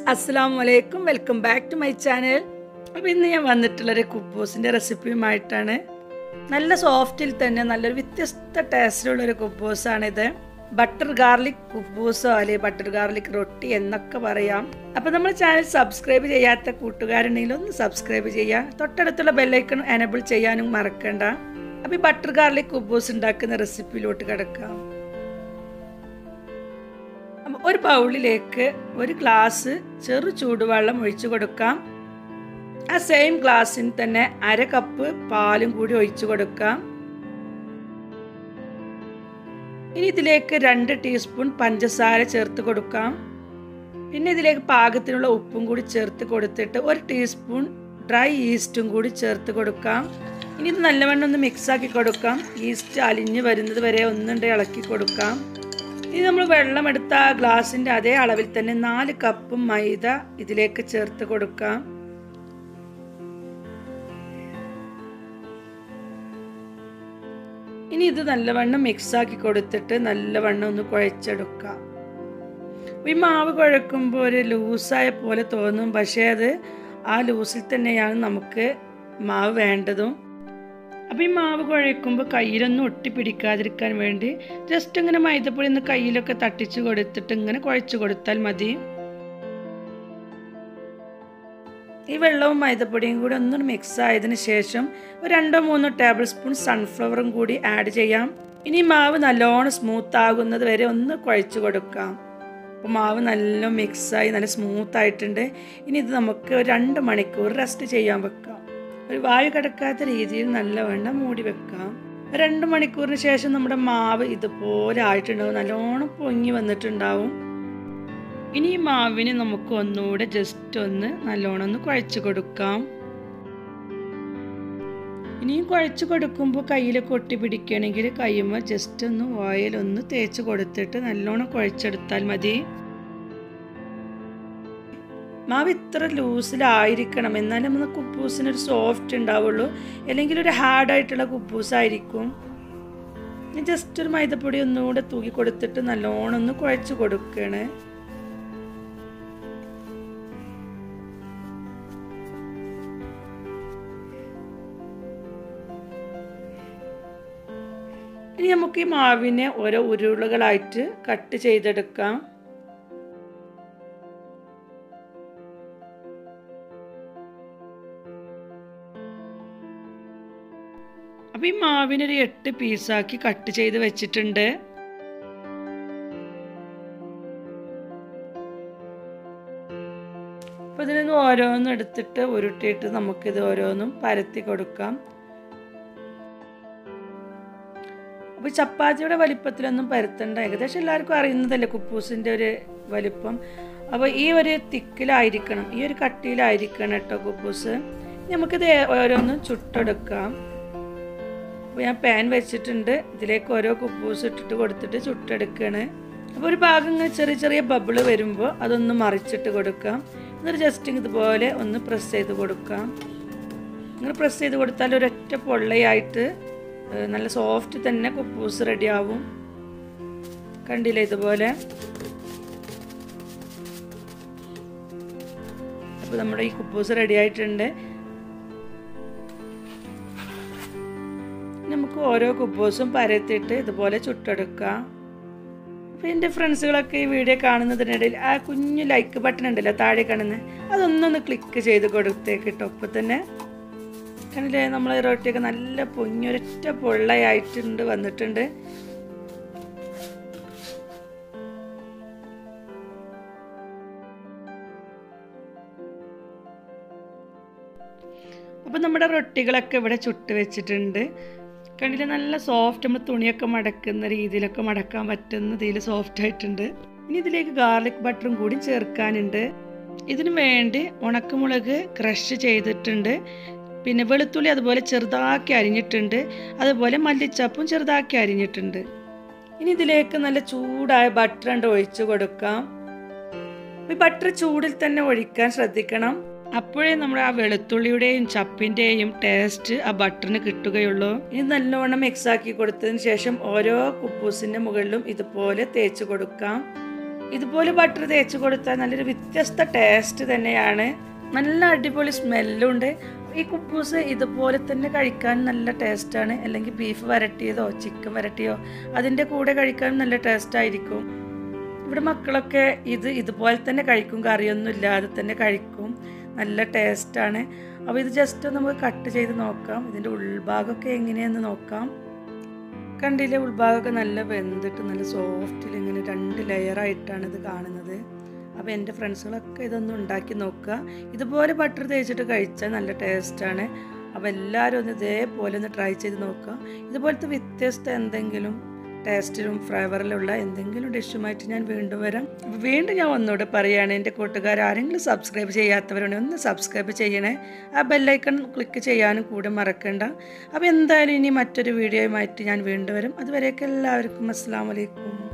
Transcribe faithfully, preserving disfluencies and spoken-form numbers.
Assalamu alaikum. Welcome back to my channel. അപ്പോൾ ഇന്ന് ഞാൻ വന്നിട്ടുള്ളൊരു കുബൂസിൻ്റെ റെസിപ്പിയുമായിട്ടാണ്. നല്ല സോഫ്റ്റിൽ തന്നെ നല്ലൊരു വ്യത്യസ്ത ടേസ്റ്റിലുള്ളൊരു കുബൂസാണിത്. ബട്ടർ ഗാർലിക് കുബൂസോ അല്ലെങ്കിൽ ബട്ടർ ഗാർലിക് റൊട്ടി എന്നൊക്കെ പറയാം. അപ്പോൾ നമ്മുടെ ചാനൽ സബ്സ്ക്രൈബ് ചെയ്യാത്ത കൂട്ടുകാരുണ്ടെങ്കിൽ ഒന്ന് സബ്സ്ക്രൈബ് ചെയ്യുക. തൊട്ടടുത്തുള്ള ബെല്ലൈക്കൺ എനേബിൾ ചെയ്യാനും മറക്കണ്ട. അപ്പോൾ ഈ ബട്ടർ ഗാർലിക് കുബൂസ് ഉണ്ടാക്കുന്ന റെസിപ്പിയിലോട്ട് കിടക്കാം. ഒരു ബൗളിലേക്ക് ഒരു ഗ്ലാസ് ചെറു ചൂടുവെള്ളം ഒഴിച്ചു കൊടുക്കാം. ആ സെയിം ഗ്ലാസ്സിന് തന്നെ അര കപ്പ് പാലും കൂടി ഒഴിച്ചു കൊടുക്കാം. ഇനി ഇതിലേക്ക് രണ്ട് ടീസ്പൂൺ പഞ്ചസാര ചേർത്ത് കൊടുക്കാം. പിന്നെ ഇതിലേക്ക് പാകത്തിനുള്ള ഉപ്പും കൂടി ചേർത്ത് കൊടുത്തിട്ട് ഒരു ടീസ്പൂൺ ഡ്രൈ ഈസ്റ്റും കൂടി ചേർത്ത് കൊടുക്കാം. ഇനി ഇത് നല്ലവണ്ണം ഒന്ന് മിക്സാക്കി കൊടുക്കാം. ഈസ്റ്റ് അലിഞ്ഞ് വരുന്നത് വരെ ഒന്നുണ്ട് ഇളക്കി കൊടുക്കാം. ഇനി നമ്മൾ വെള്ളം എടുത്ത ഗ്ലാസിൻ്റെ അതേ അളവിൽ തന്നെ നാല് കപ്പ് മൈദ ഇതിലേക്ക് ചേർത്ത് കൊടുക്കാം. ഇനി ഇത് നല്ലവണ്ണം മിക്സാക്കി കൊടുത്തിട്ട് നല്ലവണ്ണം ഒന്ന് കുഴച്ചെടുക്കാം. ഈ മാവ് കുഴക്കുമ്പോൾ ഒരു ലൂസായ പോലെ തോന്നും, പക്ഷേ അത് ആ ലൂസിൽ തന്നെയാണ് നമുക്ക് മാവ് വേണ്ടതും. അപ്പോൾ ഈ മാവ് കുഴക്കുമ്പോൾ കയ്യിലൊന്നും ഒട്ടിപ്പിടിക്കാതിരിക്കാൻ വേണ്ടി ജസ്റ്റ് ഇങ്ങനെ മൈദപ്പൊടി ഒന്ന് കയ്യിലൊക്കെ തട്ടിച്ച് കൊടുത്തിട്ട് ഇങ്ങനെ കുഴച്ച് കൊടുത്താൽ മതി. ഈ വെള്ളവും മൈദപ്പൊടിയും കൂടി ഒന്നും മിക്സ് ആയതിനു ശേഷം ഒരു രണ്ടോ മൂന്നോ ടേബിൾ സ്പൂൺ സൺഫ്ലവറും കൂടി ആഡ് ചെയ്യാം. ഇനി മാവ് നല്ലോണം സ്മൂത്ത് ആകുന്നത് വരെ ഒന്ന് കുഴച്ച് കൊടുക്കാം. അപ്പോൾ മാവ് നല്ല മിക്സായി നല്ല സ്മൂത്ത് ആയിട്ടുണ്ട്. ഇനി ഇത് നമുക്ക് ഒരു രണ്ട് മണിക്കൂർ റെസ്റ്റ് ചെയ്യാൻ വെക്കാം. ഒരു വായു കിടക്കാത്ത രീതിയിൽ നല്ലവണ്ണം മൂടി വെക്കാം. രണ്ട് മണിക്കൂറിന് ശേഷം നമ്മുടെ മാവ് ഇതുപോലെ ആയിട്ടുണ്ടാവും, നല്ലോണം പൊങ്ങി വന്നിട്ടുണ്ടാവും. ഇനി ഈ മാവിന് നമുക്ക് ഒന്നുകൂടെ ജസ്റ്റ് ഒന്ന് നല്ലോണം ഒന്ന് കുഴച്ച് കൊടുക്കാം. ഇനിയും കുഴച്ച് കൊടുക്കുമ്പോൾ കയ്യിൽ കൊട്ടി പിടിക്കുകയാണെങ്കിൽ കയ്യുമ്പോൾ ജസ്റ്റ് ഒന്ന് ഓയിലൊന്ന് തേച്ച് കൊടുത്തിട്ട് നല്ലോണം കുഴച്ചെടുത്താൽ മതി. മാവ് ഇത്ര ലൂസിലായിരിക്കണം, എന്നാലും നമുക്ക് കുബൂസിനൊരു സോഫ്റ്റ് ഉണ്ടാവുള്ളൂ, അല്ലെങ്കിൽ ഒരു ഹാർഡായിട്ടുള്ള കുബൂസായിരിക്കും. ജസ്റ്റ് ഒരു മൈദപ്പൊടി ഒന്നുകൂടെ തൂക്കി കൊടുത്തിട്ട് നല്ലോണം ഒന്ന് കുഴച്ച് കൊടുക്കണേ. ഇനി നമുക്ക് ഈ മാവിനെ ഓരോ ഉരുളകളായിട്ട് കട്ട് ചെയ്തെടുക്കാം. അപ്പോൾ ഈ മാവിനൊരു എട്ട് പീസാക്കി കട്ട് ചെയ്ത് വെച്ചിട്ടുണ്ട്. അപ്പോൾ ഇതിൽ നിന്ന് ഓരോന്നും എടുത്തിട്ട് ഉരുട്ടിയിട്ട് നമുക്കിത് ഓരോന്നും പരത്തി കൊടുക്കാം. അപ്പോൾ ചപ്പാത്തിയുടെ വലിപ്പത്തിലൊന്നും പരത്തണ്ട, ഏകദേശം എല്ലാവർക്കും അറിയുന്നതല്ലേ കുബൂസിൻ്റെ ഒരു വലിപ്പം. അപ്പോൾ ഈ ഒരു തിക്കിലായിരിക്കണം, ഈ ഒരു കട്ടിയിലായിരിക്കണം കേട്ടോ കുബൂസ്. നമുക്കിത് ഓരോന്നും ചുട്ടെടുക്കാം. അപ്പോൾ ഞാൻ പാൻ വെച്ചിട്ടുണ്ട്, ഇതിലേക്ക് ഓരോ കുബൂസ് ഇട്ടിട്ട് കൊടുത്തിട്ട് ചുട്ടെടുക്കുകയാണ്. അപ്പോൾ ഒരു ഭാഗം ഇങ്ങനെ ചെറിയ ചെറിയ ബബിള് വരുമ്പോൾ അതൊന്ന് മറിച്ചിട്ട് കൊടുക്കാം. എന്നിട്ട് ജസ്റ്റ് ഇതുപോലെ ഒന്ന് പ്രസ് ചെയ്ത് കൊടുക്കാം. ഇങ്ങനെ പ്രസ് ചെയ്ത് കൊടുത്താൽ ഒരൊറ്റ പൊള്ളയായിട്ട് നല്ല സോഫ്റ്റ് തന്നെ കുബൂസ് റെഡിയാവും. കണ്ടില്ലേ ഇതുപോലെ. അപ്പോൾ നമ്മുടെ ഈ കുബൂസ് റെഡി ആയിട്ടുണ്ട്. നമുക്ക് ഓരോ കുബൂസും പരത്തിയിട്ട് ഇതുപോലെ ചുട്ടെടുക്കാം. അപ്പോൾ എൻ്റെ ഫ്രണ്ട്സുകളൊക്കെ ഈ വീഡിയോ കാണുന്നതിനിടയിൽ ആ കുഞ്ഞു ലൈക്ക് ബട്ടൺ ഉണ്ടല്ലോ താഴെ കാണുന്നത്, അതൊന്നൊന്ന് ക്ലിക്ക് ചെയ്ത് കൊടുത്തേക്ക് കേട്ടോ. അപ്പോൾ തന്നെ കണ്ടില്ലേ നമ്മളെ റൊട്ടിയൊക്കെ നല്ല പൊങ്ങിയൊരൊറ്റ പൊള്ളയായിട്ടുണ്ട് വന്നിട്ടുണ്ട്. അപ്പോൾ നമ്മുടെ റൊട്ടികളൊക്കെ ഇവിടെ ചുട്ട് വെച്ചിട്ടുണ്ട്. കണ്ടില്ലേ നല്ല സോഫ്റ്റ്, നമ്മൾ തുണിയൊക്കെ മടക്കുന്ന രീതിയിലൊക്കെ മടക്കാൻ പറ്റുന്ന രീതിയിൽ സോഫ്റ്റ് ആയിട്ടുണ്ട്. ഇനി ഇതിലേക്ക് ഗാർലിക് ബട്ടറും കൂടി ചേർക്കാനുണ്ട്. ഇതിനു വേണ്ടി ഉണക്കമുളക് ക്രഷ് ചെയ്തിട്ടുണ്ട്, പിന്നെ വെളുത്തുള്ളി അതുപോലെ ചെറുതാക്കി അരിഞ്ഞിട്ടുണ്ട്, അതുപോലെ മല്ലിച്ചപ്പും ചെറുതാക്കി അരിഞ്ഞിട്ടുണ്ട്. ഇനി ഇതിലേക്ക് നല്ല ചൂടായ ബട്ടർ ഉണ്ട് ഒഴിച്ച് കൊടുക്കാം. ഈ ബട്ടർ ചൂടിൽ തന്നെ ഒഴിക്കാൻ ശ്രദ്ധിക്കണം, അപ്പോഴേ നമ്മുടെ ആ വെളുത്തുള്ളിയുടെയും ചപ്പിൻ്റെയും ടേസ്റ്റ് ആ ബട്ടറിന് കിട്ടുകയുള്ളൂ. ഇനി നല്ലോണം മിക്സാക്കി കൊടുത്തതിന് ശേഷം ഓരോ കുബൂസിൻ്റെ മുകളിലും ഇതുപോലെ തേച്ച് കൊടുക്കാം. ഇതുപോലെ ബട്ടർ തേച്ച് കൊടുത്താൽ നല്ലൊരു വ്യത്യസ്ത ടേസ്റ്റ് തന്നെയാണ്. നല്ല അടിപൊളി സ്മെല്ലുണ്ട്. ഈ കുബൂസ് ഇതുപോലെ തന്നെ കഴിക്കാൻ നല്ല ടേസ്റ്റാണ്. അല്ലെങ്കിൽ ബീഫ് വരട്ടിയതോ ചിക്കൻ വരട്ടിയോ അതിൻ്റെ കൂടെ കഴിക്കാൻ നല്ല ടേസ്റ്റായിരിക്കും. ഇവിടെ മക്കളൊക്കെ ഇത് ഇതുപോലെ തന്നെ കഴിക്കും, കറിയൊന്നും ഇല്ലാതെ തന്നെ കഴിക്കും. നല്ല ടേസ്റ്റാണ്. അപ്പോൾ ഇത് ജസ്റ്റ് നമുക്ക് കട്ട് ചെയ്ത് നോക്കാം. ഇതിൻ്റെ ഉൾഭാഗമൊക്കെ എങ്ങനെയാണെന്ന് നോക്കാം. കണ്ടില്ലേ, ഉൾഭാഗമൊക്കെ നല്ല വെന്തിട്ട് നല്ല സോഫ്റ്റിൽ ഇങ്ങനെ രണ്ട് ലെയറായിട്ടാണ് ഇത് കാണുന്നത്. അപ്പോൾ എൻ്റെ ഫ്രണ്ട്സുകളൊക്കെ ഇതൊന്നും ഉണ്ടാക്കി നോക്കുക. ഇതുപോലെ ബട്ടർ തേച്ചിട്ട് കഴിച്ചാൽ നല്ല ടേസ്റ്റാണ്. അപ്പോൾ എല്ലാവരും ഒന്ന് ഇതേപോലെ ഒന്ന് ട്രൈ ചെയ്ത് നോക്കുക. ഇതുപോലത്തെ വ്യത്യസ്ത എന്തെങ്കിലും ടേസ്റ്റിലും ഫ്ലേവറിലുള്ള എന്തെങ്കിലും ഡിഷുമായിട്ട് ഞാൻ വീണ്ടും വരാം. അപ്പോൾ വീണ്ടും ഞാൻ ഒന്നുകൂടെ പറയുകയാണ്, എൻ്റെ കൂട്ടുകാർ ആരെങ്കിലും സബ്സ്ക്രൈബ് ചെയ്യാത്തവരുണ്ടെങ്കിൽ ഒന്ന് സബ്സ്ക്രൈബ് ചെയ്യണേ. ആ ബെല്ലൈക്കൺ ക്ലിക്ക് ചെയ്യാനും കൂടെ മറക്കണ്ട. അപ്പോൾ എന്തായാലും ഇനി മറ്റൊരു വീഡിയോയുമായിട്ട് ഞാൻ വീണ്ടും വരും. അതുവരെയൊക്കെ എല്ലാവർക്കും അസ്സലാമു അലൈക്കും.